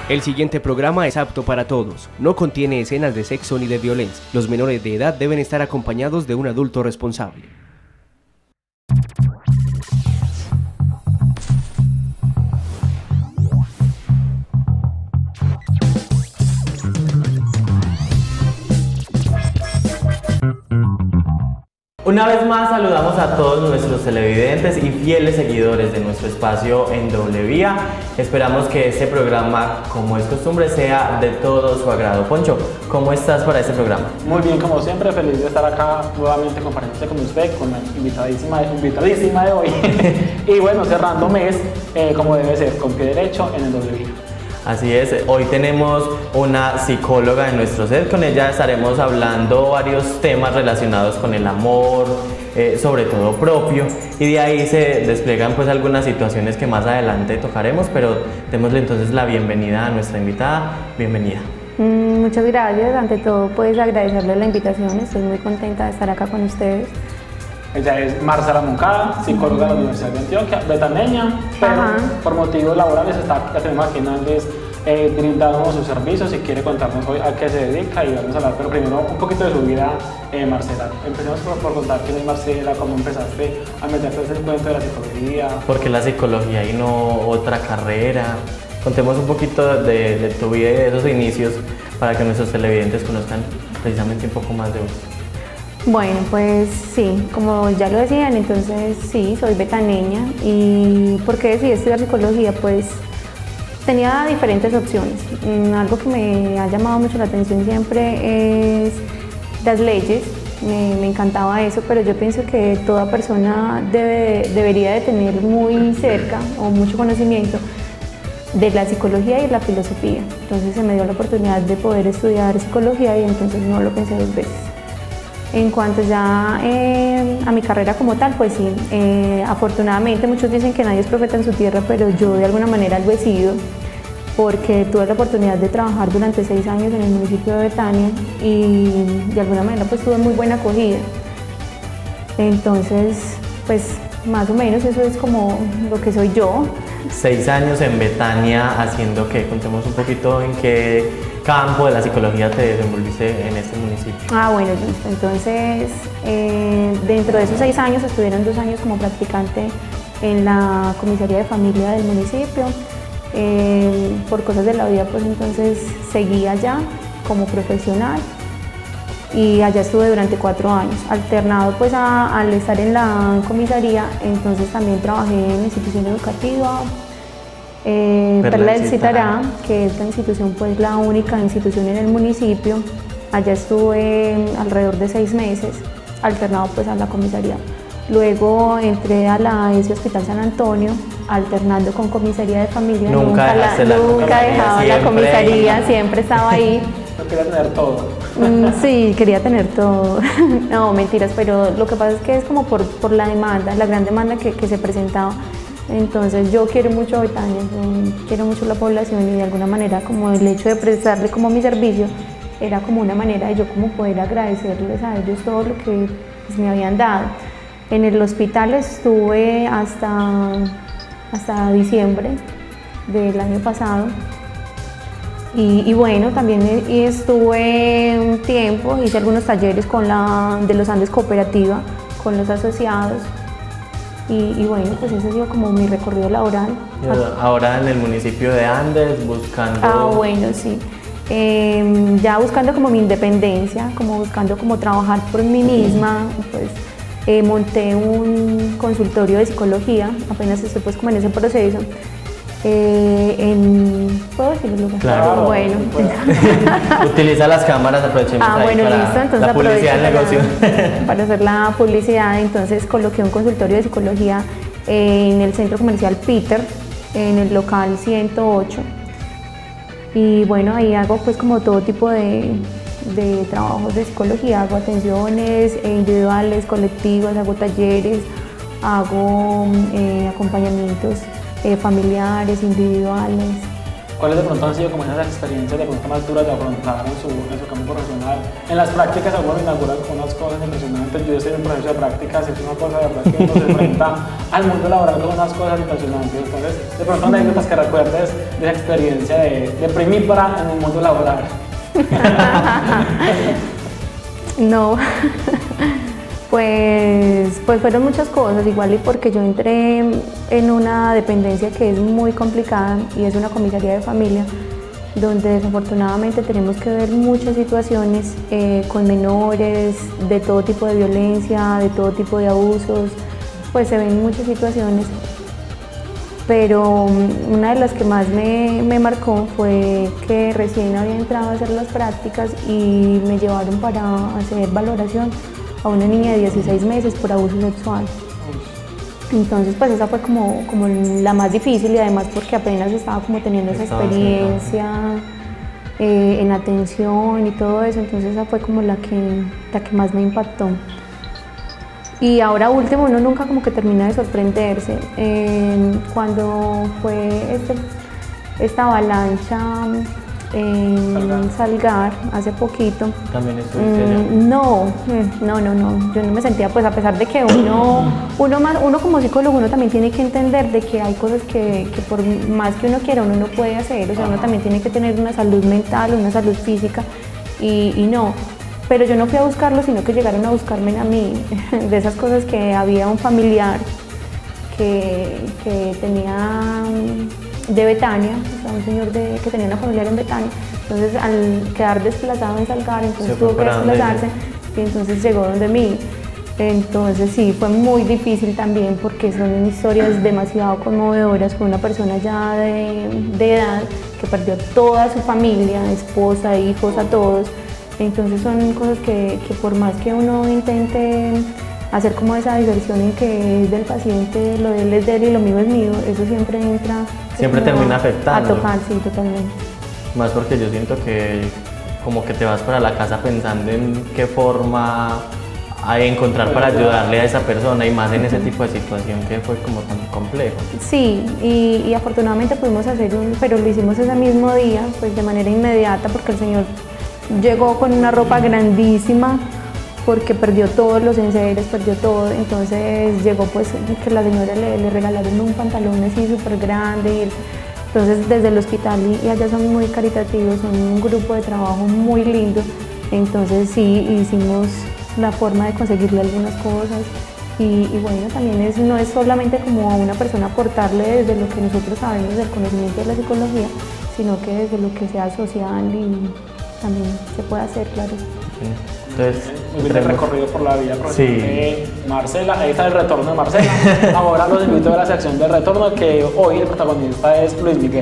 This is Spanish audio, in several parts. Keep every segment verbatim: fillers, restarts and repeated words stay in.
El siguiente programa es apto para todos. No contiene escenas de sexo ni de violencia. Los menores de edad deben estar acompañados de un adulto responsable. Una vez más saludamos a todos nuestros televidentes y fieles seguidores de nuestro espacio en Doble Vía. Esperamos que este programa, como es costumbre, sea de todo su agrado. Poncho, ¿cómo estás para este programa? Muy bien, como siempre, feliz de estar acá nuevamente compartiendo con usted, con la invitadísima, invitadísima de hoy. Y bueno, cerrando mes, eh, como debe ser, con pie derecho en el Doble Vía. Así es, hoy tenemos una psicóloga en nuestro set, con ella estaremos hablando varios temas relacionados con el amor, eh, sobre todo propio, y de ahí se despliegan pues algunas situaciones que más adelante tocaremos, pero démosle entonces la bienvenida a nuestra invitada. Bienvenida. Mm, muchas gracias, ante todo pues agradecerle la invitación, estoy muy contenta de estar acá con ustedes. Ella es Marcela Moncada, psicóloga de la Universidad de Antioquia, betaneña, pero Ajá. por motivos laborales está, la tenemos aquí en Andes eh, brindándonos sus servicios y quiere contarnos hoy a qué se dedica y vamos a hablar, pero primero un poquito de su vida, eh, Marcela. Empecemos por, por contar quién es Marcela, cómo empezaste a meterte en ese cuento de la psicología. ¿Por qué la psicología y no otra carrera? Contemos un poquito de, de tu vida y de esos inicios para que nuestros televidentes conozcan precisamente un poco más de vos. Bueno, pues sí, como ya lo decían, entonces sí, soy betaneña. ¿Y por qué decidí estudiar psicología? Pues tenía diferentes opciones. Algo que me ha llamado mucho la atención siempre es las leyes, me, me encantaba eso, pero yo pienso que toda persona debe, debería de tener muy cerca o mucho conocimiento de la psicología y la filosofía. Entonces se me dio la oportunidad de poder estudiar psicología y entonces no lo pensé dos veces. En cuanto ya eh, a mi carrera como tal, pues sí, eh, afortunadamente muchos dicen que nadie es profeta en su tierra, pero yo de alguna manera lo he sido, porque tuve la oportunidad de trabajar durante seis años en el municipio de Betania y de alguna manera pues tuve muy buena acogida. Entonces, pues más o menos eso es como lo que soy yo. Seis años en Betania, haciendo que contemos un poquito en qué campo de la psicología te desenvolviste en este municipio. Ah, bueno, listo. Entonces, eh, dentro de esos seis años estuvieron dos años como practicante en la comisaría de familia del municipio. Eh, por cosas de la vida, pues entonces seguí allá como profesional y allá estuve durante cuatro años. Alternado pues a, al estar en la comisaría, entonces también trabajé en institución educativa, eh, Perla del Citará, que es la institución, pues la única institución en el municipio. Allá estuve alrededor de seis meses, alternado pues a la comisaría. Luego entré a la E S I Hospital San Antonio, alternando con comisaría de familia. Nunca, nunca, la, la nunca dejaba la comisaría, ahí. Siempre estaba ahí. No quería tener todo. Mm, sí, quería tener todo. No, mentiras, pero lo que pasa es que es como por, por la demanda, la gran demanda que, que se presentaba. Entonces yo quiero mucho a Betania, quiero mucho la población y de alguna manera como el hecho de prestarle como mi servicio era como una manera de yo como poder agradecerles a ellos todo lo que pues, me habían dado. En el hospital estuve hasta, hasta diciembre del año pasado y, y bueno, también estuve un tiempo, hice algunos talleres con la, de los Andes Cooperativa, con los asociados y, y bueno, pues ese ha sido como mi recorrido laboral. Ahora en el municipio de Andes buscando... Ah, bueno, sí. Eh, ya buscando como mi independencia, como buscando como trabajar por mí misma, pues Eh, monté un consultorio de psicología, apenas estoy pues como en ese proceso. Eh, en, ¿Puedo decirlo? Claro. Bueno. Utiliza las cámaras, aprovechemos ah, ahí bueno, para listo, entonces la publicidad del negocio. Para, para hacer la publicidad, entonces coloqué un consultorio de psicología en el centro comercial Peter, en el local ciento ocho. Y bueno, ahí hago pues como todo tipo de... de trabajos de psicología, hago atenciones individuales, colectivas, hago talleres, hago eh, acompañamientos eh, familiares, individuales, ¿cuáles de pronto han sido como esas experiencias de pronto más duras de afrontar en su, en su campo profesional? En las prácticas algunos inauguran unas cosas impresionantes, yo estoy en un proceso de prácticas, es una cosa de verdad que uno se enfrenta al mundo laboral con unas cosas impresionantes, entonces de pronto anécdotas que recuerdes de esa experiencia de, de primípara en el mundo laboral. No, pues, pues fueron muchas cosas, igual y porque yo entré en una dependencia que es muy complicada y es una comisaría de familia, donde desafortunadamente tenemos que ver muchas situaciones eh, con menores, de todo tipo de violencia, de todo tipo de abusos, pues se ven muchas situaciones. Pero una de las que más me, me marcó fue que recién había entrado a hacer las prácticas y me llevaron para hacer valoración a una niña de dieciséis meses por abuso sexual. Entonces pues esa fue como, como la más difícil y además porque apenas estaba como teniendo esa experiencia eh, en atención y todo eso, entonces esa fue como la que, la que más me impactó. Y ahora último, uno nunca como que termina de sorprenderse. Eh, cuando fue este, esta avalancha en Salgar hace poquito. ¿También estuviste allá? Mm, no, no, no, no, yo no me sentía, pues a pesar de que uno, uno, más, uno como psicólogo, uno también tiene que entender de que hay cosas que, que por más que uno quiera, uno no puede hacer, o sea, uno también tiene que tener una salud mental, una salud física, y, y no. Pero yo no fui a buscarlo, sino que llegaron a buscarme a mí, de esas cosas que había un familiar que, que tenía de Betania, o sea, un señor de, que tenía una familiar en Betania, entonces al quedar desplazado en Salgar, entonces tuvo que desplazarse y entonces llegó donde mí. Entonces sí, fue muy difícil también porque son historias demasiado conmovedoras con una persona ya de, de edad que perdió toda su familia, esposa, hijos, a todos. Entonces son cosas que, que por más que uno intente hacer como esa diversión en que es del paciente, lo de él es de él y lo mío es mío, eso siempre entra. Siempre termina afectando. A tocar, sí, totalmente. Más porque yo siento que como que te vas para la casa pensando en qué forma hay encontrar para ayudarle a esa persona y más en ese tipo de situación que fue como tan complejo. Sí, y, y afortunadamente pudimos hacer un, pero lo hicimos ese mismo día, pues de manera inmediata porque el señor llegó con una ropa grandísima porque perdió todos los enseres, perdió todo, entonces llegó pues que la señora le, le regalaron un pantalón así súper grande y él, entonces desde el hospital y, y allá son muy caritativos, son un grupo de trabajo muy lindo, entonces sí hicimos la forma de conseguirle algunas cosas y, y bueno, también es, no es solamente como a una persona aportarle desde lo que nosotros sabemos del conocimiento de la psicología, sino que desde lo que sea social y también se puede hacer, claro. Sí. Entonces, muy bien el recorrido por la vida profesional sí. de Marcela, ahí está el retorno de Marcela. Ahora los invito a la sección del retorno, que hoy el protagonista es Luis Miguel.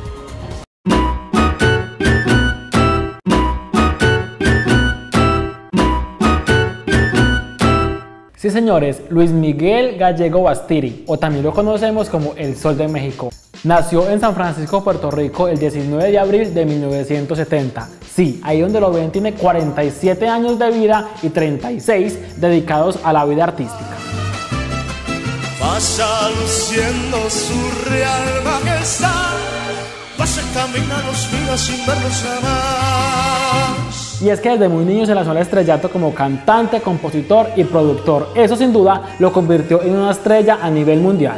Sí, señores, Luis Miguel Gallego Bastiri, o también lo conocemos como el Sol de México. Nació en San Francisco, Puerto Rico, el diecinueve de abril de mil novecientos setenta. Sí, ahí donde lo ven tiene cuarenta y siete años de vida y treinta y seis dedicados a la vida artística. Pasa luciendo su real majestad, pasa camina los míos sin verlos jamás. Y es que desde muy niño se lanzó al estrellato como cantante, compositor y productor. Eso sin duda lo convirtió en una estrella a nivel mundial.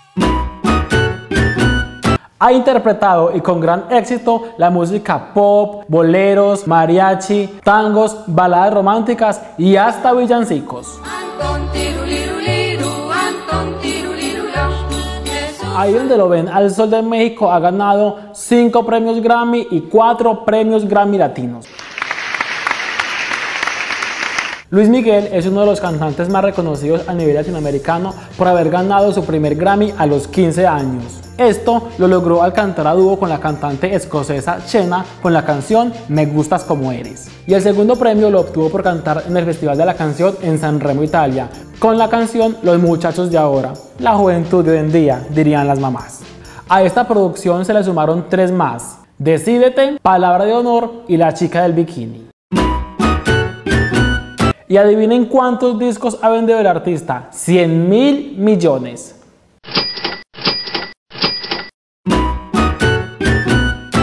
Ha interpretado y con gran éxito la música pop, boleros, mariachi, tangos, baladas románticas y hasta villancicos. Ahí donde lo ven, al Sol de México ha ganado cinco premios Grammy y cuatro premios Grammy Latinos. Luis Miguel es uno de los cantantes más reconocidos a nivel latinoamericano por haber ganado su primer Grammy a los quince años. Esto lo logró al cantar a dúo con la cantante escocesa Xena con la canción Me Gustas Como Eres. Y el segundo premio lo obtuvo por cantar en el Festival de la Canción en San Remo, Italia, con la canción Los Muchachos de Ahora, la juventud de hoy en día, dirían las mamás. A esta producción se le sumaron tres más: Decídete, Palabra de Honor y La Chica del Bikini. Y adivinen cuántos discos ha vendido el artista: cien mil millones.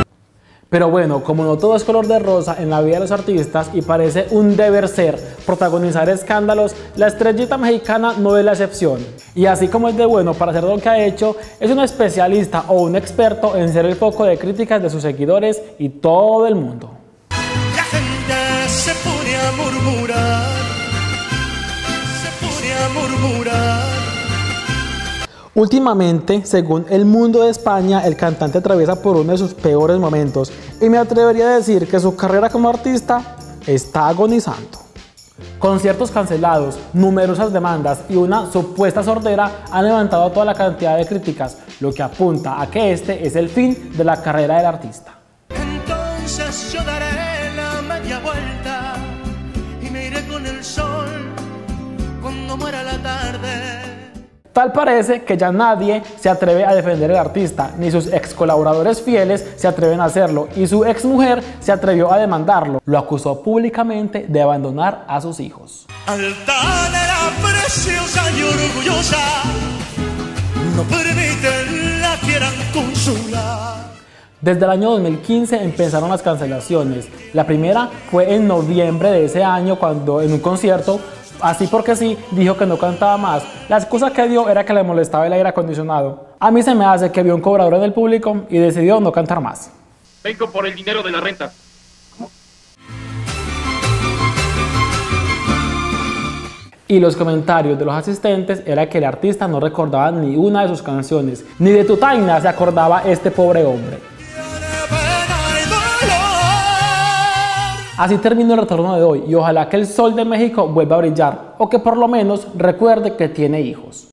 Pero bueno, como no todo es color de rosa en la vida de los artistas y parece un deber ser protagonizar escándalos, la estrellita mexicana no es la excepción. Y así como es de bueno para hacer lo que ha hecho, es un especialista o un experto en ser el foco de críticas de sus seguidores y todo el mundo. La gente se pone a murmurar, se pone a murmurar. Últimamente, según El Mundo de España, el cantante atraviesa por uno de sus peores momentos y me atrevería a decir que su carrera como artista está agonizando. Conciertos cancelados, numerosas demandas y una supuesta sordera han levantado toda la cantidad de críticas, lo que apunta a que este es el fin de la carrera del artista. Entonces yo daré la media vuelta y me iré con el sol cuando muera la tarde. Tal parece que ya nadie se atreve a defender al artista, ni sus ex colaboradores fieles se atreven a hacerlo y su ex mujer se atrevió a demandarlo. Lo acusó públicamente de abandonar a sus hijos. Altanera, preciosa y orgullosa, no permiten la quieran consolar. Desde el año dos mil quince empezaron las cancelaciones. La primera fue en noviembre de ese año cuando en un concierto, así porque sí, dijo que no cantaba más. La excusa que dio era que le molestaba el aire acondicionado. A mí se me hace que vio un cobrador en el público y decidió no cantar más. Vengo por el dinero de la renta. Y los comentarios de los asistentes era que el artista no recordaba ni una de sus canciones, ni de Tutaina se acordaba este pobre hombre. Así terminó el retorno de hoy y ojalá que el sol de México vuelva a brillar o que por lo menos recuerde que tiene hijos.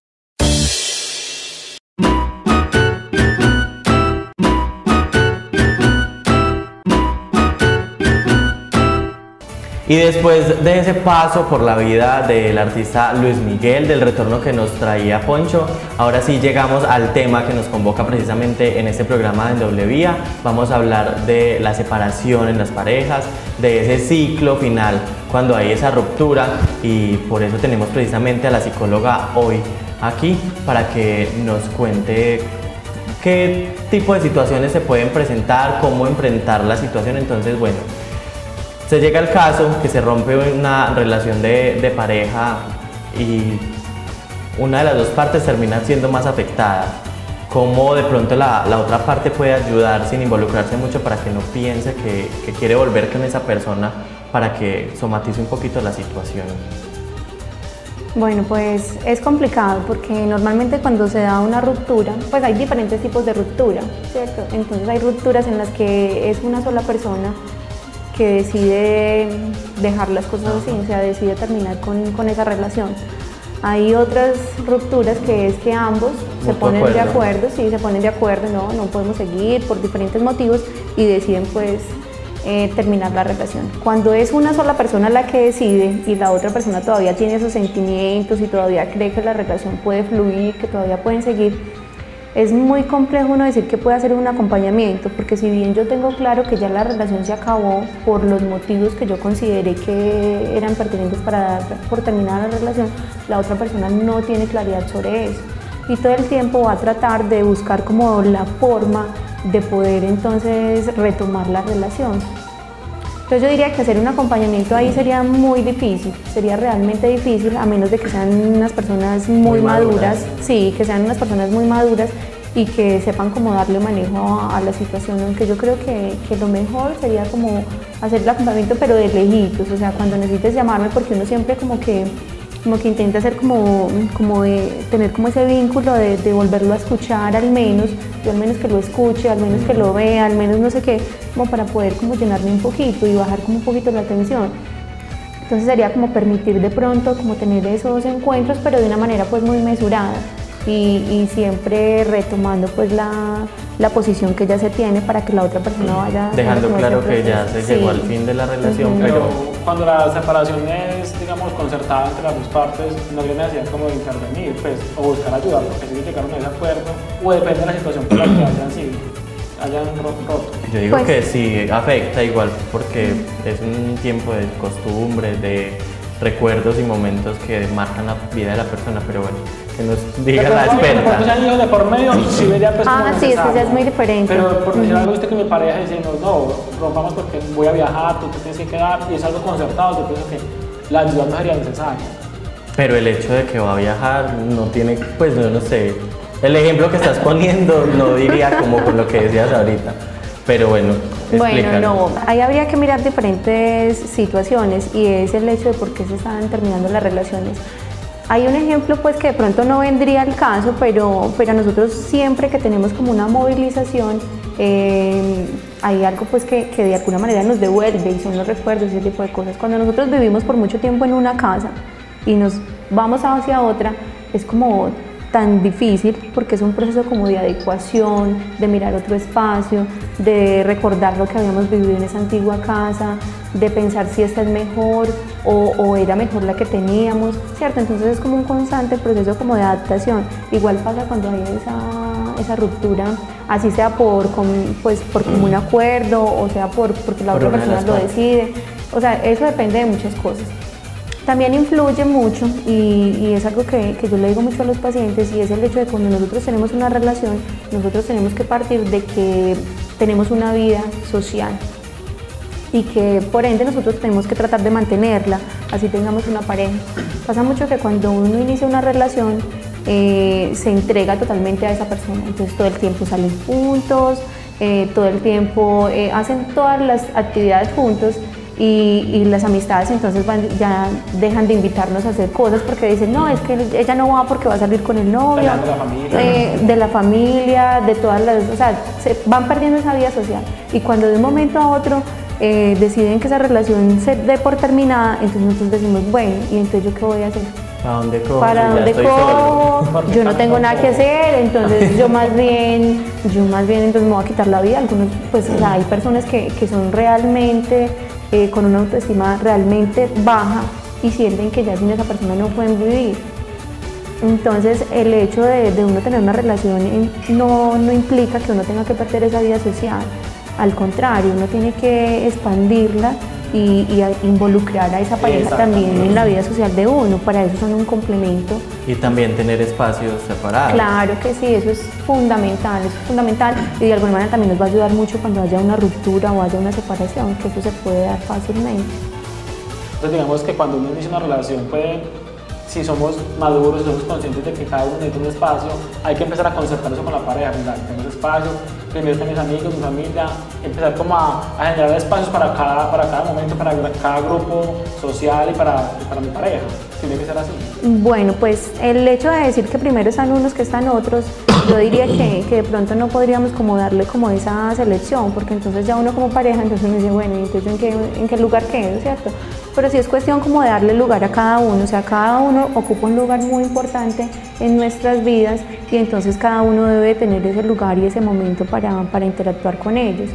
Y después de ese paso por la vida del artista Luis Miguel, del retorno que nos traía Poncho, ahora sí llegamos al tema que nos convoca precisamente en este programa de Doble Vía. Vamos a hablar de la separación en las parejas, de ese ciclo final, cuando hay esa ruptura, y por eso tenemos precisamente a la psicóloga hoy aquí para que nos cuente qué tipo de situaciones se pueden presentar, cómo enfrentar la situación. Entonces, bueno, se llega al caso que se rompe una relación de, de pareja y una de las dos partes termina siendo más afectada. Cómo de pronto la, la otra parte puede ayudar sin involucrarse mucho para que no piense que, que quiere volver con esa persona, para que somatice un poquito la situación. Bueno, pues es complicado porque normalmente cuando se da una ruptura, pues hay diferentes tipos de ruptura, ¿cierto? Entonces hay rupturas en las que es una sola persona que decide dejar las cosas así, o sea, decide terminar con, con esa relación. Hay otras rupturas que es que ambos se ponen de acuerdo, sí, se ponen de acuerdo, no, no podemos seguir por diferentes motivos y deciden pues eh, terminar la relación. Cuando es una sola persona la que decide y la otra persona todavía tiene esos sentimientos y todavía cree que la relación puede fluir, que todavía pueden seguir, es muy complejo uno decir que puede hacer un acompañamiento, porque si bien yo tengo claro que ya la relación se acabó por los motivos que yo consideré que eran pertinentes para dar por terminada la relación, la otra persona no tiene claridad sobre eso y todo el tiempo va a tratar de buscar como la forma de poder entonces retomar la relación. Entonces yo diría que hacer un acompañamiento ahí sería muy difícil, sería realmente difícil, a menos de que sean unas personas muy, muy maduras, maduras, sí, que sean unas personas muy maduras y que sepan cómo darle manejo a, a la situación, aunque yo creo que, que lo mejor sería como hacer el acompañamiento pero de lejitos, o sea, cuando necesites llamarme, porque uno siempre como que, como que intenta hacer como, como de tener como ese vínculo de, de volverlo a escuchar al menos, yo al menos que lo escuche, al menos que lo vea, al menos no sé qué, como para poder como llenarme un poquito y bajar como un poquito la tensión. Entonces sería como permitir de pronto como tener esos encuentros, pero de una manera pues muy mesurada y, y siempre retomando pues la, la posición que ya se tiene para que la otra persona vaya dejando claro que ya se sí. llegó al fin de la relación. Uh-huh. Pero pero cuando la separación es, digamos, concertada entre las dos partes, no hay necesidad como de intervenir, pues, o buscar ayuda, porque si llegaron a ese acuerdo, o depende de la situación por la que hayan sido, hayan roto. Yo digo pues, que sí afecta igual, porque es un tiempo de costumbre, de recuerdos y momentos que marcan la vida de la persona, pero bueno, que nos diga Pero la cuando experta. sean hijos de por medio, sí vería pues como Ah, sí, es que ya necesario. es muy diferente. Pero por decir Ujú. algo, usted que mi pareja diciendo, no, rompamos porque voy a viajar, tú te tienes que quedar, y es algo concertado, yo pienso que la ayuda no sería necesaria. Pero el hecho de que va a viajar no tiene, pues yo no sé, el ejemplo que estás poniendo no diría como con lo que decías ahorita, pero bueno, Bueno, explícalo. no, ahí habría que mirar diferentes situaciones y es el hecho de por qué se están terminando las relaciones. Hay un ejemplo pues que de pronto no vendría al caso, pero, pero nosotros siempre que tenemos como una movilización, eh, hay algo pues que, que de alguna manera nos devuelve y son los recuerdos y ese tipo de cosas. Cuando nosotros vivimos por mucho tiempo en una casa y nos vamos hacia otra, es como tan difícil porque es un proceso como de adecuación, de mirar otro espacio, de recordar lo que habíamos vivido en esa antigua casa, de pensar si esta es mejor o, o era mejor la que teníamos, ¿cierto? Entonces es como un constante proceso como de adaptación. Igual pasa cuando hay esa, esa ruptura, así sea por, com- pues, por común acuerdo o sea por, porque la Por otra una de persona las lo partes. decide, o sea, eso depende de muchas cosas. También influye mucho y, y es algo que, que yo le digo mucho a los pacientes y es el hecho de que cuando nosotros tenemos una relación, nosotros tenemos que partir de que tenemos una vida social y que por ende nosotros tenemos que tratar de mantenerla, así tengamos una pareja. Pasa mucho que cuando uno inicia una relación eh, se entrega totalmente a esa persona, entonces todo el tiempo salen juntos, eh, todo el tiempo eh, hacen todas las actividades juntos. Y, y las amistades entonces van, ya dejan de invitarnos a hacer cosas porque dicen, no, es que ella no va porque va a salir con el novio, Peleando de la familia. eh, de la familia, de todas las, o sea, se van perdiendo esa vida social. Y cuando de un momento a otro eh, deciden que esa relación se dé por terminada, entonces nosotros decimos, bueno, ¿y entonces yo qué voy a hacer? ¿Para dónde cojo? ¿Para Ya dónde estoy solo. cojo? Yo no tengo nada que hacer, entonces yo más bien, yo más bien entonces me voy a quitar la vida. Algunos, pues o sea, hay personas que, que son realmente eh, con una autoestima realmente baja y sienten que ya sin esa persona no pueden vivir. Entonces el hecho de, de uno tener una relación en- no, no implica que uno tenga que perder esa vida social. Al contrario, uno tiene que expandirla y, y a- involucrar a esa pareja también en la vida social de uno. Para eso son un complemento. Y también tener espacios separados. Claro que sí, eso es fundamental, eso es fundamental y de alguna manera también nos va a ayudar mucho cuando haya una ruptura o haya una separación, que eso se puede dar fácilmente. Entonces digamos que cuando uno inicia una relación, puede, si somos maduros, si somos conscientes de que cada uno necesita un espacio, hay que empezar a concertar eso con la pareja, mira, tenemos espacio, primero están mis amigos, mi familia, empezar como a, a generar espacios para cada, para cada momento, para cada grupo social y para, y para mi pareja. Tiene que ser así. Bueno, pues el hecho de decir que primero están unos que están otros, yo diría que, que de pronto no podríamos como darle como esa selección, porque entonces ya uno como pareja, entonces uno dice, bueno, ¿y entonces yo en qué, en qué lugar quedo, cierto? Pero sí es cuestión como de darle lugar a cada uno, o sea, cada uno ocupa un lugar muy importante en nuestras vidas y entonces cada uno debe tener ese lugar y ese momento para, para interactuar con ellos.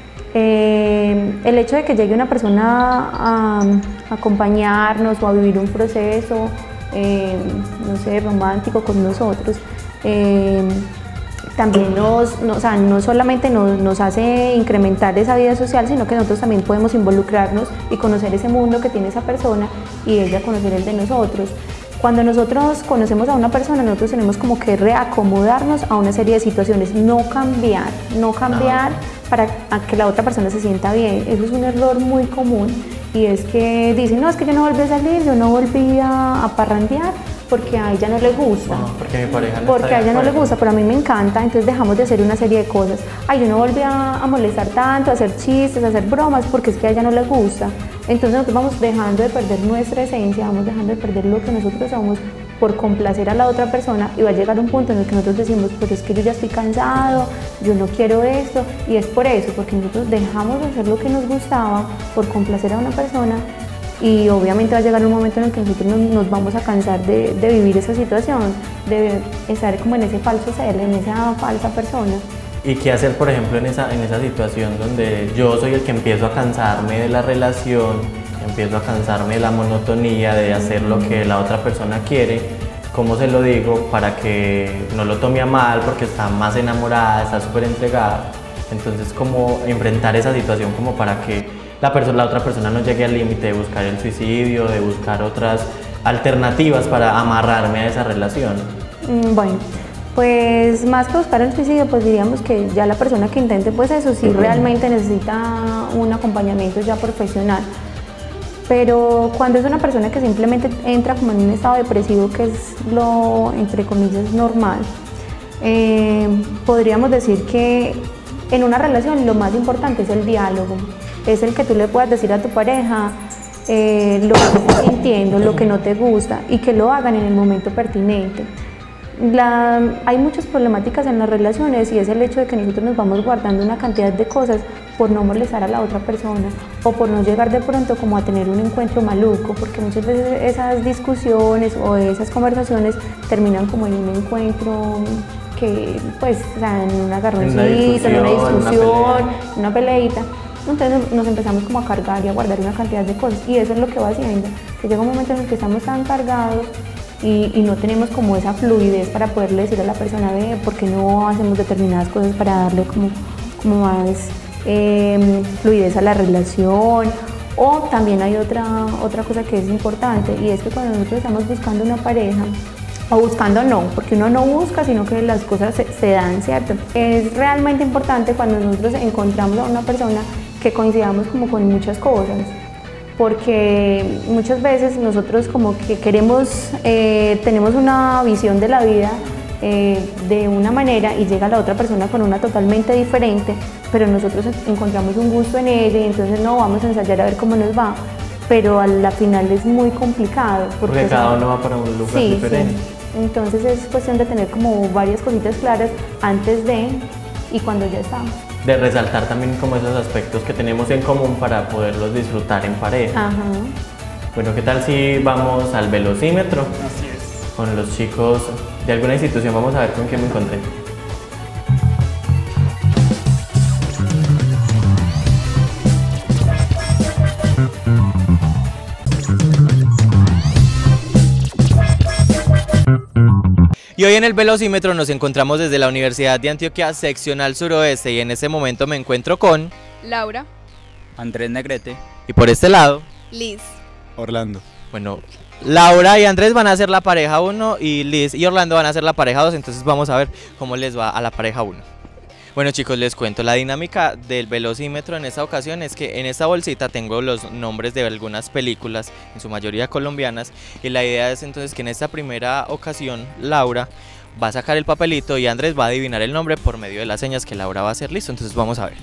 Eh, el hecho de que llegue una persona a, a acompañarnos o a vivir un proceso, eh, no sé, romántico con nosotros, eh, también nos, no, o sea, no solamente nos, nos hace incrementar esa vida social, sino que nosotros también podemos involucrarnos y conocer ese mundo que tiene esa persona y ella conocer el de nosotros. Cuando nosotros conocemos a una persona, nosotros tenemos como que reacomodarnos a una serie de situaciones, no cambiar, no cambiar para a que la otra persona se sienta bien. Eso es un error muy común y es que dicen, no, es que yo no volví a salir, yo no volví a, a parrandear porque a ella no le gusta. No, porque mi pareja no Porque está a de ella no le acuerdo. gusta, pero a mí me encanta, entonces dejamos de hacer una serie de cosas. Ay, yo no volví a, a molestar tanto, a hacer chistes, a hacer bromas, porque es que a ella no le gusta. Entonces nosotros vamos dejando de perder nuestra esencia, vamos dejando de perder lo que nosotros somos por complacer a la otra persona y va a llegar un punto en el que nosotros decimos, pero es que yo ya estoy cansado, yo no quiero esto, y es por eso, porque nosotros dejamos de hacer lo que nos gustaba por complacer a una persona. Y obviamente va a llegar un momento en el que nosotros nos, nos vamos a cansar de, de vivir esa situación, de estar como en ese falso ser, en esa falsa persona. ¿Y qué hacer, por ejemplo, en esa, en esa situación donde yo soy el que empiezo a cansarme de la relación, empiezo a cansarme de la monotonía, de hacer lo que la otra persona quiere? ¿Cómo se lo digo para que no lo tome a mal porque está más enamorada, está súper entregada? Entonces, ¿cómo enfrentar esa situación como para que la, perso la otra persona no llegue al límite de buscar el suicidio, de buscar otras alternativas para amarrarme a esa relación? Mm, bueno, pues más que buscar el suicidio, pues diríamos que ya la persona que intente pues eso sí realmente necesita un acompañamiento ya profesional. Pero cuando es una persona que simplemente entra como en un estado depresivo, que es lo, entre comillas, normal, eh, podríamos decir que en una relación lo más importante es el diálogo, es el que tú le puedas decir a tu pareja eh, lo que estás sintiendo, lo que no te gusta y que lo hagan en el momento pertinente. La, hay muchas problemáticas en las relaciones y es el hecho de que nosotros nos vamos guardando una cantidad de cosas por no molestar a la otra persona o por no llegar de pronto como a tener un encuentro maluco, porque muchas veces esas discusiones o esas conversaciones terminan como en un encuentro que pues o sea, en un agarroncito, en una discusión, en una peleita. Entonces nos empezamos como a cargar y a guardar una cantidad de cosas y eso es lo que va haciendo, que llega un momento en el que estamos tan cargados Y, y no tenemos como esa fluidez para poderle decir a la persona, ve, ¿por qué no hacemos determinadas cosas para darle como, como más eh, fluidez a la relación? O también hay otra, otra cosa que es importante y es que cuando nosotros estamos buscando una pareja, o buscando no, porque uno no busca, sino que las cosas se, se dan, ¿cierto? Es realmente importante cuando nosotros encontramos a una persona que coincidamos como con muchas cosas, porque muchas veces nosotros como que queremos, eh, tenemos una visión de la vida eh, de una manera y llega la otra persona con una totalmente diferente, pero nosotros encontramos un gusto en ella y entonces no, vamos a ensayar a ver cómo nos va, pero a la final es muy complicado. Porque, porque cada uno va para un lugar sí, diferente. Sí. Entonces es cuestión de tener como varias cositas claras antes de y cuando ya estamos. De resaltar también como esos aspectos que tenemos en común para poderlos disfrutar en pareja. Ajá. Bueno, ¿qué tal si vamos al velocímetro? Así es. Con los chicos de alguna institución, vamos a ver con quién me encontré. Y hoy en el velocímetro nos encontramos desde la Universidad de Antioquia, seccional suroeste, y en este momento me encuentro con Laura, Andrés Negrete y por este lado Liz, Orlando. Bueno, Laura y Andrés van a ser la pareja uno y Liz y Orlando van a ser la pareja dos, entonces vamos a ver cómo les va a la pareja uno. Bueno chicos, les cuento, la dinámica del velocímetro en esta ocasión es que en esta bolsita tengo los nombres de algunas películas, en su mayoría colombianas, y la idea es entonces que en esta primera ocasión Laura va a sacar el papelito y Andrés va a adivinar el nombre por medio de las señas que Laura va a hacer. Listo, entonces vamos a ver.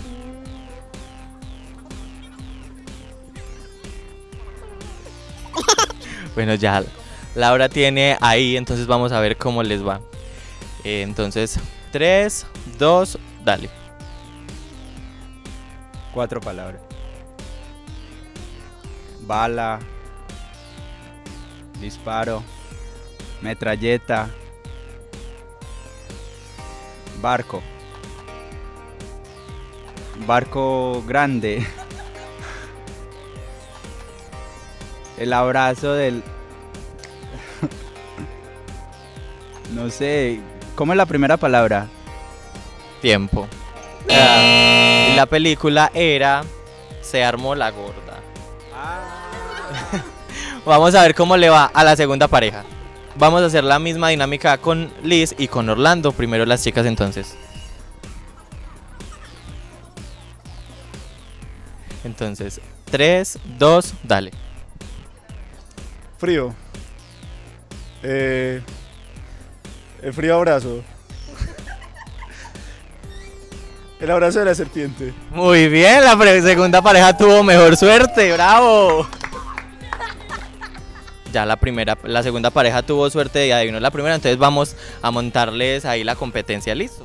Bueno, ya Laura tiene ahí, entonces vamos a ver cómo les va. Eh, entonces, tres, dos, dale. Cuatro palabras. Bala, disparo, metralleta, barco, barco grande, el abrazo del... no sé, ¿cómo es la primera palabra? Tiempo. Uh, la película era Se armó la gorda. Ah. Vamos a ver cómo le va a la segunda pareja. Vamos a hacer la misma dinámica con Liz y con Orlando. Primero las chicas entonces. Entonces, tres, dos, dale. Frío. Eh, el frío abrazo. El abrazo de la serpiente. Muy bien, la segunda pareja tuvo mejor suerte, bravo. Ya la primera, la segunda pareja tuvo suerte y adivinó la primera, entonces vamos a montarles ahí la competencia, listo.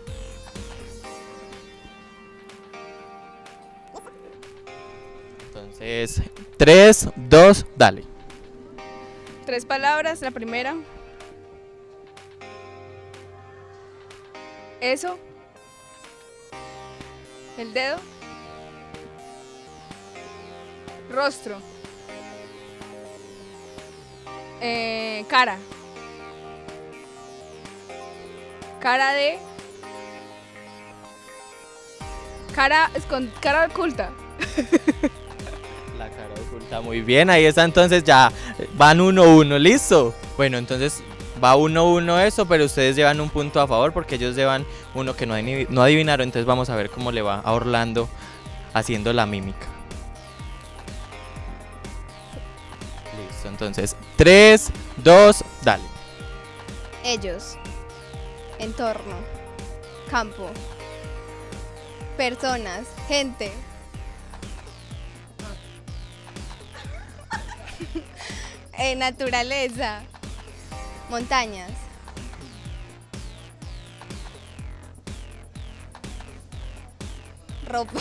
Entonces, tres, dos, dale. Tres palabras, la primera. Eso. El dedo. Rostro. Eh, cara. Cara de... Cara, escon, cara oculta. La cara oculta, muy bien, ahí está, entonces ya van uno uno, ¿listo? Bueno, entonces va uno uno eso, pero ustedes llevan un punto a favor porque ellos llevan uno que no, adiv- no adivinaron, entonces vamos a ver cómo le va a Orlando haciendo la mímica. Listo, entonces tres, dos, dale. Ellos. Entorno. Campo. Personas. Gente. eh, naturaleza. Montañas. Ropa.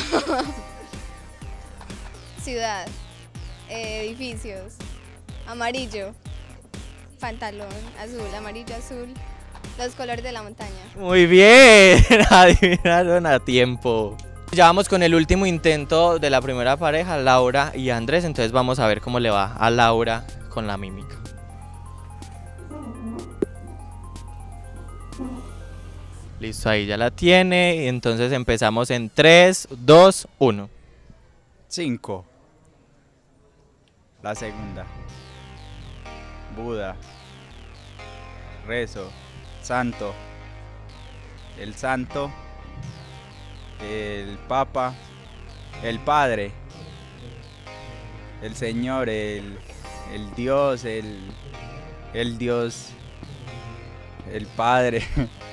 Ciudad. eh, edificios. Amarillo. Pantalón azul, amarillo, azul. Los colores de la montaña. Muy bien, adivinaron a tiempo. Ya vamos con el último intento de la primera pareja, Laura y Andrés, entonces vamos a ver cómo le va a Laura con la mímica. Listo, ahí ya la tiene, entonces empezamos en tres, dos, uno. cinco. La segunda. Buda. Rezo. Santo. El santo. El papa. El padre. El señor. El, el dios. El, el dios. El padre.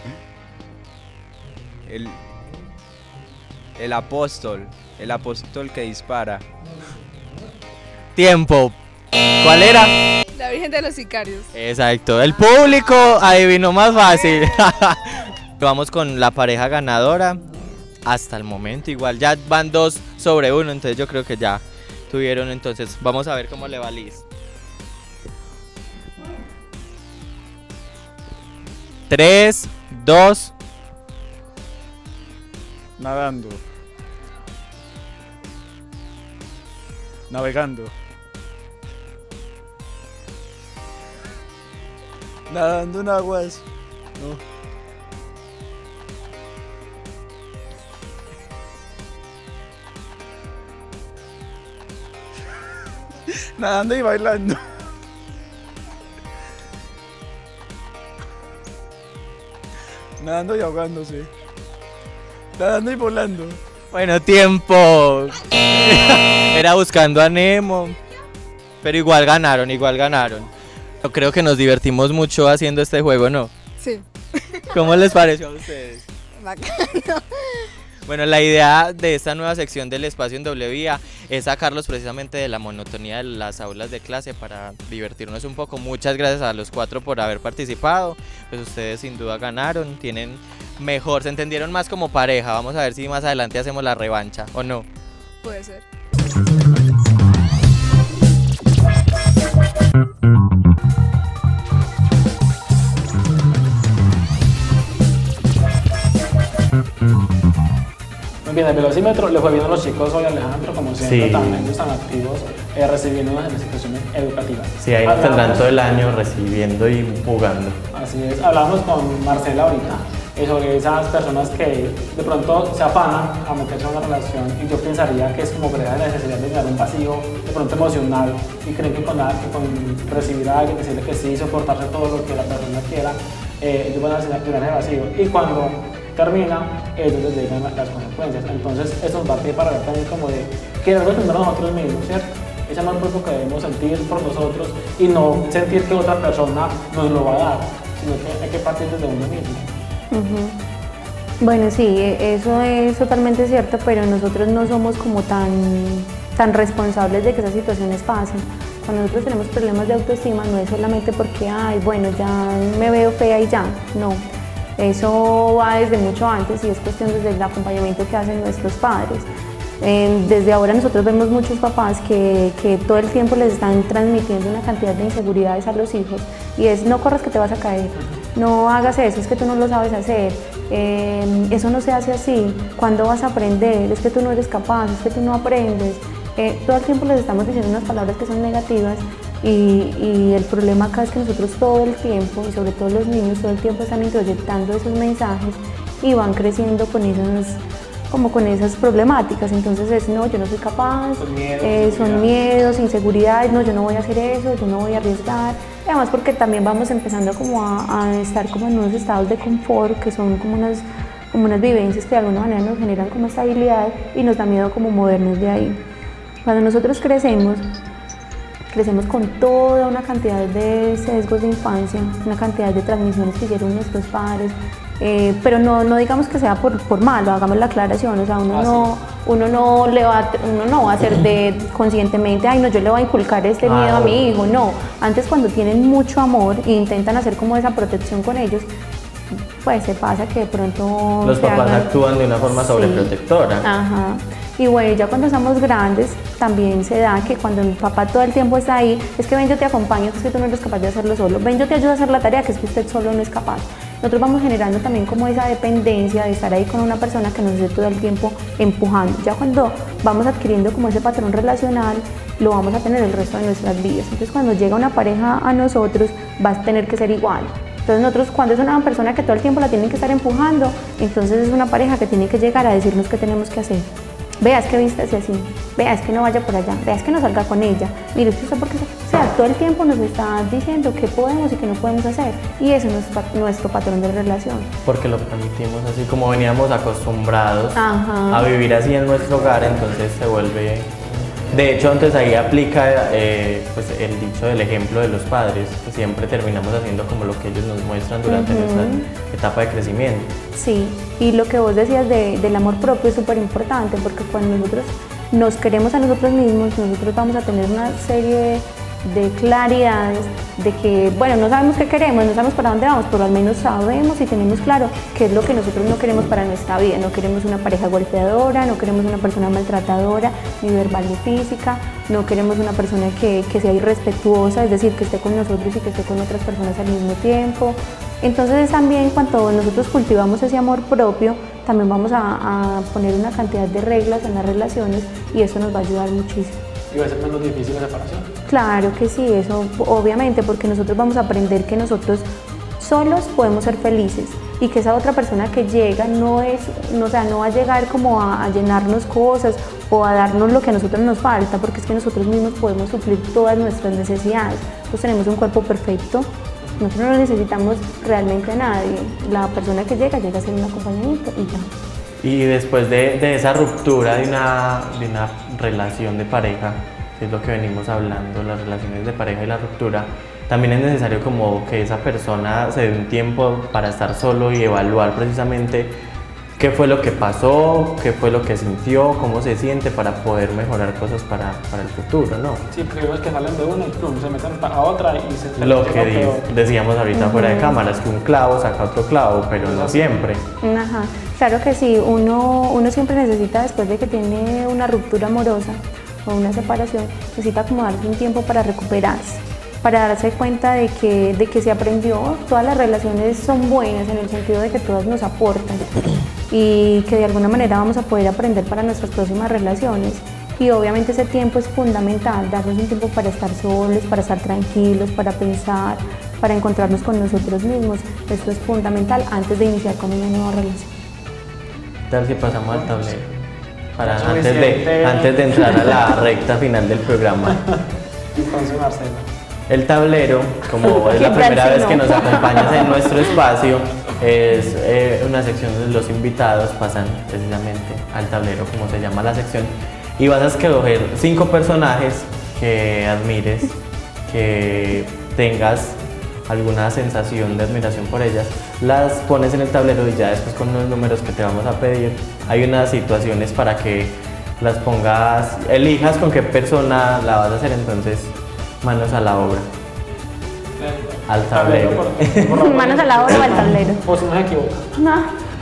El, el apóstol. El apóstol que dispara. Tiempo. ¿Cuál era? La Virgen de los Sicarios. Exacto, el público adivinó más fácil. Vamos con la pareja ganadora. Hasta el momento igual, ya van dos sobre uno, entonces yo creo que ya tuvieron, entonces vamos a ver cómo le va a Liz. Tres, dos. Nadando. Navegando. Nadando en aguas. No. Nadando y bailando. Nadando y ahogándose. Nadando y volando. Bueno, tiempo. Era buscando a Nemo. Pero igual ganaron, igual ganaron. Yo creo que nos divertimos mucho haciendo este juego, ¿no? Sí. ¿Cómo les pareció a ustedes? Bacano. Bueno, la idea de esta nueva sección del espacio en doble vía es sacarlos precisamente de la monotonía de las aulas de clase para divertirnos un poco. Muchas gracias a los cuatro por haber participado. Pues ustedes sin duda ganaron, tienen mejor, se entendieron más como pareja. Vamos a ver si más adelante hacemos la revancha o no. Puede ser. Muy bien, el velocímetro le fue bien a los chicos hoy, Alejandro, como siempre, Sí. también están activos eh, recibiendo las instituciones educativas. Sí, ahí nos tendrán todo el año recibiendo y jugando. Así es, hablamos con Marcela ahorita eh, sobre esas personas que de pronto se afanan a meterse en una relación y yo pensaría que es como que la necesidad de llenar un vacío de pronto emocional y creen que con, que con recibir a alguien, decirle que sí, soportarse todo lo que la persona quiera, eh, ellos van a llenar ese vacío y cuando termina, ellos les llegan las consecuencias. Entonces, eso nos va a pedir para ver también como de querernos entender a nosotros mismos, ¿cierto? Ese amor propio que debemos sentir por nosotros y no sentir que otra persona nos lo va a dar, sino que hay que partir desde uno mismo. Uh-huh. Bueno, sí, eso es totalmente cierto, pero nosotros no somos como tan, tan responsables de que esas situaciones pasen. Cuando nosotros tenemos problemas de autoestima, no es solamente porque, ay, bueno, ya me veo fea y ya, no. Eso va desde mucho antes y es cuestión desde el acompañamiento que hacen nuestros padres. Eh, desde ahora nosotros vemos muchos papás que, que todo el tiempo les están transmitiendo una cantidad de inseguridades a los hijos y es no corras que te vas a caer, no hagas eso, es que tú no lo sabes hacer, eh, eso no se hace así, ¿cuándo vas a aprender? Es que tú no eres capaz, es que tú no aprendes. Eh, todo el tiempo les estamos diciendo unas palabras que son negativas y, y el problema acá es que nosotros todo el tiempo, y sobre todo los niños, todo el tiempo están introyectando esos mensajes y van creciendo con esas, como con esas problemáticas. Entonces es, no, yo no soy capaz, Son miedos, eh, son inseguridades. miedos, inseguridades, no, yo no voy a hacer eso, yo no voy a arriesgar. Y además porque también vamos empezando como a, a estar como en unos estados de confort, que son como unas, como unas vivencias que de alguna manera nos generan como estabilidad y nos da miedo como movernos de ahí. Cuando nosotros crecemos, crecemos con toda una cantidad de sesgos de infancia, una cantidad de transmisiones que hicieron nuestros padres, eh, pero no, no digamos que sea por, por malo, hagamos la aclaración, o sea, uno, Ah, no, uno, no, le va, a- uno no va a hacer de conscientemente, ay no, yo le voy a inculcar este Ah, miedo a mi obvio. hijo, no. Antes cuando tienen mucho amor e intentan hacer como esa protección con ellos, pues se pasa que de pronto Los se papás hagan- actúan de una forma Sí. sobreprotectora. Ajá. Y bueno, ya cuando estamos grandes, también se da que cuando el papá todo el tiempo está ahí, es que ven, yo te acompaño, que es que tú no eres capaz de hacerlo solo, ven, yo te ayudo a hacer la tarea, que es que usted solo no es capaz. Nosotros vamos generando también como esa dependencia de estar ahí con una persona que nos esté todo el tiempo empujando. Ya cuando vamos adquiriendo como ese patrón relacional, lo vamos a tener el resto de nuestras vidas. Entonces cuando llega una pareja a nosotros, va a tener que ser igual. Entonces nosotros cuando es una persona que todo el tiempo la tienen que estar empujando, entonces es una pareja que tiene que llegar a decirnos qué tenemos que hacer. Vea, es que vístase así, vea, es que no vaya por allá, vea, es que no salga con ella, mire, usted sabe por qué, o sea, todo el tiempo nos está diciendo qué podemos y qué no podemos hacer, y eso no es pa- nuestro patrón de relación. Porque lo permitimos así, como veníamos acostumbrados Ajá. a vivir así en nuestro hogar, entonces se vuelve... De hecho, entonces ahí aplica eh, pues el dicho del ejemplo de los padres, que siempre terminamos haciendo como lo que ellos nos muestran durante Ujú. nuestra etapa de crecimiento. Sí, y lo que vos decías de- del amor propio es súper importante, porque cuando nosotros nos queremos a nosotros mismos, nosotros vamos a tener una serie de claridades, de que, bueno, no sabemos qué queremos, no sabemos para dónde vamos, pero al menos sabemos y tenemos claro qué es lo que nosotros no queremos para nuestra vida. No queremos una pareja golpeadora, no queremos una persona maltratadora, ni verbal ni física, no queremos una persona que, que sea irrespetuosa, es decir, que esté con nosotros y que esté con otras personas al mismo tiempo. Entonces también cuando nosotros cultivamos ese amor propio, también vamos a, a poner una cantidad de reglas en las relaciones y eso nos va a ayudar muchísimo. Y va a ser menos difícil la separación. Claro que sí, eso obviamente, porque nosotros vamos a aprender que nosotros solos podemos ser felices y que esa otra persona que llega no es, no, o sea, no va a llegar como a, a llenarnos cosas o a darnos lo que a nosotros nos falta, porque es que nosotros mismos podemos suplir todas nuestras necesidades. Nosotros tenemos un cuerpo perfecto, nosotros no necesitamos realmente a nadie. La persona que llega llega a ser un acompañamiento y ya. Y después de, de esa ruptura de una, de una relación de pareja, que es lo que venimos hablando, las relaciones de pareja y la ruptura, también es necesario como que esa persona se dé un tiempo para estar solo y evaluar precisamente qué fue lo que pasó, qué fue lo que sintió, cómo se siente para poder mejorar cosas para, para el futuro, ¿no? Sí, porque vemos que salen de una y plum, se meten a otra y se Lo se que llega di- peor. decíamos ahorita Ujú. fuera de cámaras, que un clavo saca otro clavo, pero no siempre. Ajá. Claro que sí, uno, uno siempre necesita, después de que tiene una ruptura amorosa o una separación, necesita como darse un tiempo para recuperarse, para darse cuenta de que, de que se aprendió. Todas las relaciones son buenas en el sentido de que todas nos aportan y que de alguna manera vamos a poder aprender para nuestras próximas relaciones. Y obviamente ese tiempo es fundamental, darnos un tiempo para estar solos, para estar tranquilos, para pensar, para encontrarnos con nosotros mismos. Esto es fundamental antes de iniciar con una nueva relación. Tal si pasamos al tablero, para Eso antes es de, cierto. antes de entrar a la recta final del programa. Entonces, Marcela. El tablero, como es la Qué primera vez cansino. que nos acompañas en nuestro espacio, es eh, una sección donde los invitados pasan precisamente al tablero, como se llama la sección, y vas a escoger cinco personajes que admires, que tengas alguna sensación de admiración por ellas, las pones en el tablero y ya después con los números que te vamos a pedir hay unas situaciones para que las pongas, elijas con qué persona la vas a hacer, entonces manos a la obra. Al tablero. por- por- Manos a la obra o al tablero. O si no se equivoca. No.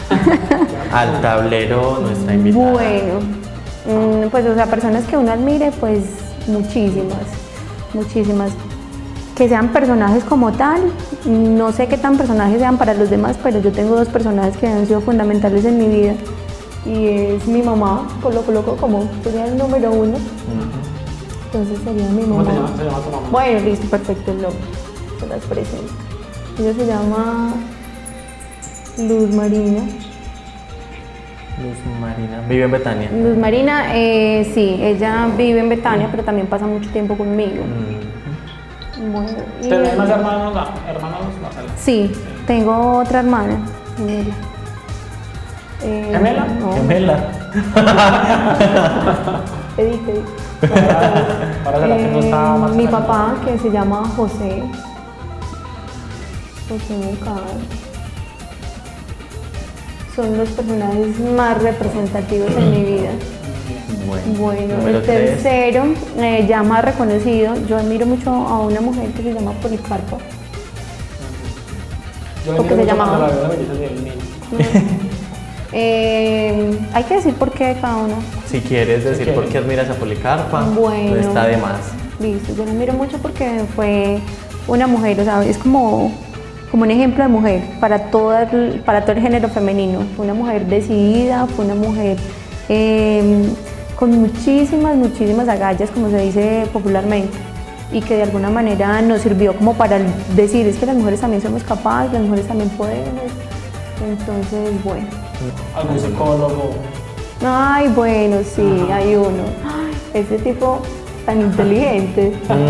Al tablero nuestra invitada. Bueno, mm, pues o sea, personas que uno admire, pues muchísimas, muchísimas. Que sean personajes como tal, no sé qué tan personajes sean para los demás, pero yo tengo dos personajes que han sido fundamentales en mi vida. Y es mi mamá, pues lo coloco como sería el número uno. Entonces sería mi ¿Cómo mamá. te llama, se llama tu mamá? Bueno, listo, perfecto, el nombre. Se las presento. Ella se llama Luz Marina. Luz Marina. ¿Vive en Betania? Luz Marina, eh, sí, ella vive en Betania, pero también pasa mucho tiempo conmigo. Mm. Bueno, y- ¿Tenés más hermanos, hermanos Marcela? Sí, tengo otra hermana, gemela. Eh, ¿Gemela? No. Gemela. Edith, Edith. Ahora se la tengo esta Eh, Marcela. mi papá, que se llama José. José Moncada. Son los personajes más representativos en mi vida. Bueno, Bueno, número el tres. tercero, eh, ya más reconocido, yo admiro mucho a una mujer que se llama Policarpa. Yo ¿Por qué admiro se mucho llamaba? cuando la veo la belleza del niño. Eh, hay que decir por qué de cada uno. Si quieres decir Si por quieres. qué admiras a Policarpa, Bueno. no está de más. Listo, yo la admiro mucho porque fue una mujer, o sea, es como, como un ejemplo de mujer para, toda el- para todo el género femenino. Fue una mujer decidida, fue una mujer eh, con muchísimas, muchísimas agallas, como se dice popularmente, y que de alguna manera nos sirvió como para decir, es que las mujeres también somos capaces, las mujeres también podemos. Entonces, bueno. Algún psicólogo. Ay, bueno, sí, hay uno. Ay, ese tipo tan inteligente.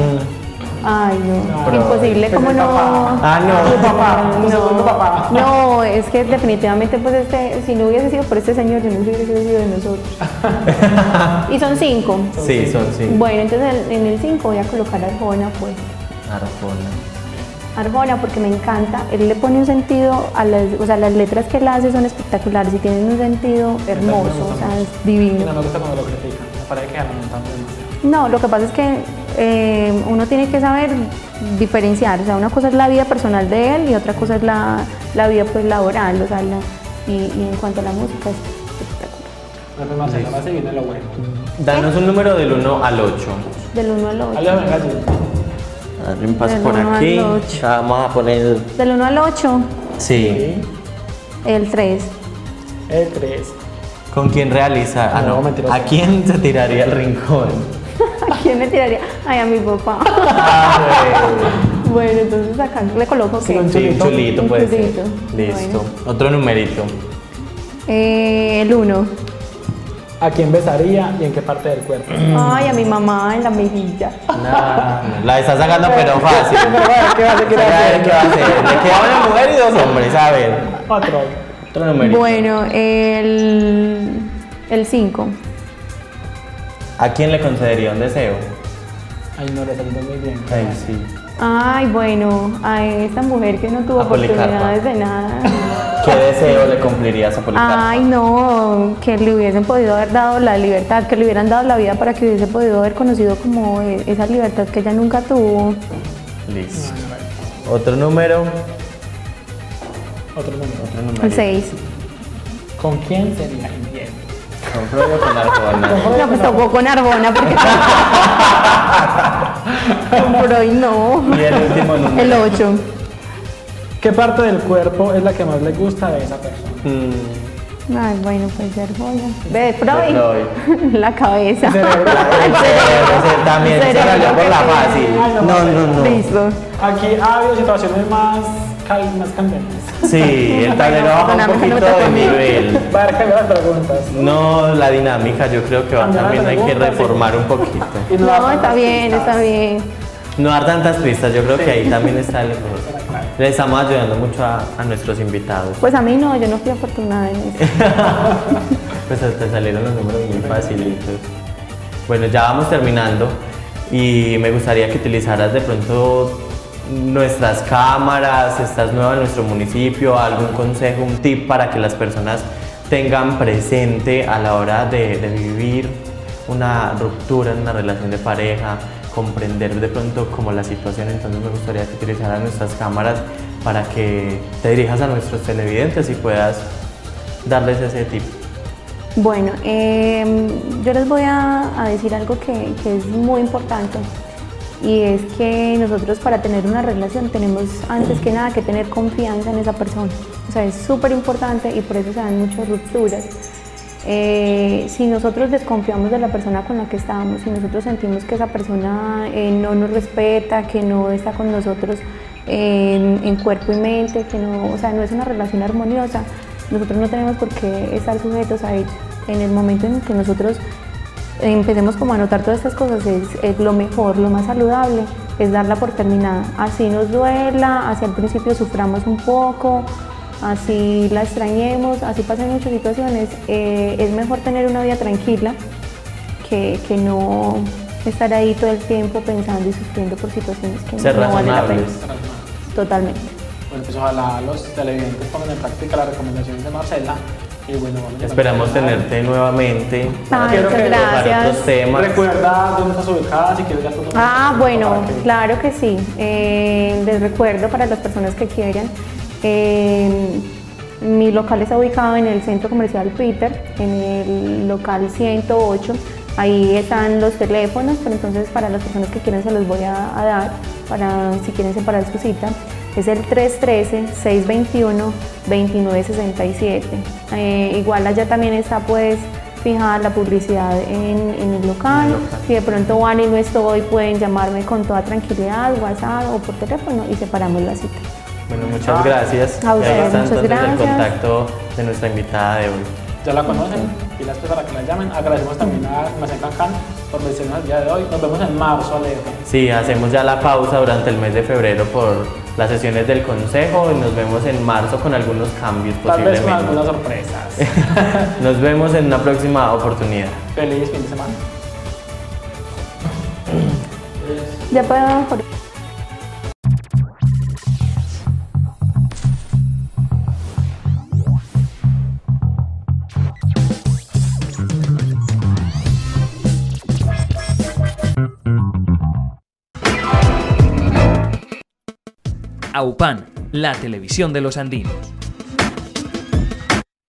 Ay, no, No, imposible, ese ¿cómo es no? papá. Ah, no. Tu papá, tu segundo papá. No, es que definitivamente, pues, este, si no hubiese sido por este señor, yo no hubiese sido de nosotros. Y son cinco. Sí, son cinco. Bueno, entonces en en el cinco voy a colocar a Arjona, pues. Arjona. Arjona, porque me encanta, él le pone un sentido a las, o sea, las letras que él hace son espectaculares y tienen un sentido hermoso, o sea, es Y divino. no me gusta cuando lo critican. Me parece que lamentando demasiado. No, lo que pasa es que eh, uno tiene que saber diferenciar, o sea, una cosa es la vida personal de él y otra cosa es la, la vida pues laboral, o sea, la- y, y en cuanto a la música es espectacular. No, pues Marcela, va a seguir en lo bueno. Danos un número del uno al ocho. Del uno al Dale, ocho. venga, Gil. Dale un paso Del por uno al aquí. ocho. Ya vamos a poner. Del uno al ocho, Sí. el tres. El tres. ¿Con quién realiza? Ah, No, no. mentiroso. ¿A quién se tiraría el rincón? ¿A quién me tiraría? Ay, a mi papá. Ah, güey. Bueno, entonces acá le coloco que Sí, un Sí, un chulito. chulito Un puede ser. chulito. Listo. Bueno. Otro numerito. eh, el uno. ¿A quién besaría y en qué parte del cuerpo? Ay, a mi mamá en la mejilla. Nah, la está sacando pero fácil. Pero bueno, ¿qué va a hacer? ¿Qué va a A ver, hacer? ¿qué va a hacer? Le queda una mujer y dos hombres, a ver. Otro. Otro numerito. Bueno, el el cinco. ¿A quién le concedería un deseo? Ay, no, le salió muy bien. Ay, sí. Ay, bueno, a esta mujer que no tuvo A Policarpa. oportunidades de nada. ¿Qué deseo le cumplirías a Policarpa? Ay, no, que le hubiesen podido haber dado la libertad, que le hubieran dado la vida para que hubiese podido haber conocido como eh, esa libertad que ella nunca tuvo. Listo. Otro número. Otro número. Otro número. El seis. ¿Con quién sería infiel? Con Freud o con Arjona. No, pues tocó con Arbona porque con Freud no. Y el último número. El ocho. ¿Qué parte del cuerpo es la que más le gusta de esa persona? Mm, Ay, bueno, pues ser joya. Ve, Freud. Freud. La cabeza. el cerebro, ese también se Cerebro salió por que la tiene. fácil. Ay, no, No, no, no. Listo. Aquí ha habido situaciones más, cal- más candentes. Sí, el tablero baja un Dinámica, no poquito me de toca a mí. nivel. Va a cambiar las preguntas. No, la dinámica yo creo que va- Cambiar también las hay que preguntas, sí. reformar un poquito. Y No, da está tantas bien, pistas. está bien. No dar tantas pistas, yo creo que ahí también está el error. Le estamos ayudando mucho a, a nuestros invitados. Pues a mí no, yo no fui afortunada en eso. Pues te salieron los números muy facilitos. Bueno, ya vamos terminando y me gustaría que utilizaras de pronto nuestras cámaras, estás nueva en nuestro municipio, algún consejo, un tip para que las personas tengan presente a la hora de, de vivir una ruptura en una relación de pareja, comprender de pronto como la situación. Entonces me gustaría que utilizaras nuestras cámaras para que te dirijas a nuestros televidentes y puedas darles ese tip. Bueno, eh, yo les voy a, a decir algo que, que es muy importante y es que nosotros para tener una relación tenemos antes que nada que tener confianza en esa persona. O sea, es súper importante y por eso se dan muchas rupturas. Eh, si nosotros desconfiamos de la persona con la que estamos, si nosotros sentimos que esa persona eh, no nos respeta, que no está con nosotros en, en cuerpo y mente, que no, o sea, no es una relación armoniosa, nosotros no tenemos por qué estar sujetos a ello. En el momento en que nosotros empecemos como a notar todas estas cosas, es, es lo mejor, lo más saludable, es darla por terminada. Así nos duela, así al principio suframos un poco, así la extrañemos, así pasan muchas situaciones. Eh, es mejor tener una vida tranquila que, que no estar ahí todo el tiempo pensando y sufriendo por situaciones que Ser no valen la pena. razonables. Totalmente. Bueno, pues ojalá los televidentes pongan en práctica las recomendaciones de Marcela. Y bueno, vamos a Esperamos tenerte nuevamente para Ay, muchas tocar gracias. otros temas. Recuerda dónde estás ubicada, si quieres ya tu número. Ah, bueno, para que- claro que sí. Eh, les recuerdo para las personas que quieran, eh, mi local está ubicado en el Centro Comercial Peter, en el local ciento ocho. Ahí están los teléfonos, pero entonces para las personas que quieran se los voy a, a dar, para si quieren separar su cita. Es el tres uno tres, seis dos uno, dos nueve seis siete. Eh, igual allá también está pues fijada la publicidad en, en el local. Si de pronto van y no estoy, pueden llamarme con toda tranquilidad, WhatsApp o por teléfono y separamos la cita. Bueno, muchas gracias. A ustedes, Y ahí está muchas entonces gracias. el contacto de nuestra invitada de hoy. Ya la conocen y las para que la llamen. Agradecemos también a Almacén Cancán por mencionarnos el día de hoy. Nos vemos en marzo, Alejo. Sí, hacemos ya la pausa durante el mes de febrero por las sesiones del consejo y nos vemos en marzo con algunos cambios Tal vez con posiblemente. algunas sorpresas. Nos vemos en una próxima oportunidad. Feliz fin de semana. Ya puedo, Jorge. AUPAN, la televisión de los andinos.